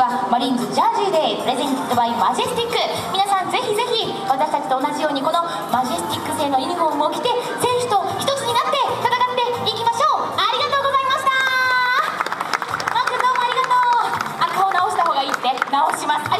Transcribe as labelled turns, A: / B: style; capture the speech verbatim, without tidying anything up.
A: はマリーンズジャージーデープレゼントバイマジェスティック。皆さんぜひぜひ私たちと同じようにこのマジェスティック製のユニフォームを着て選手と一つになって戦っていきましょう。ありがとうございました。マー君どうもありがとう。あ、顔直した方がいいって直します。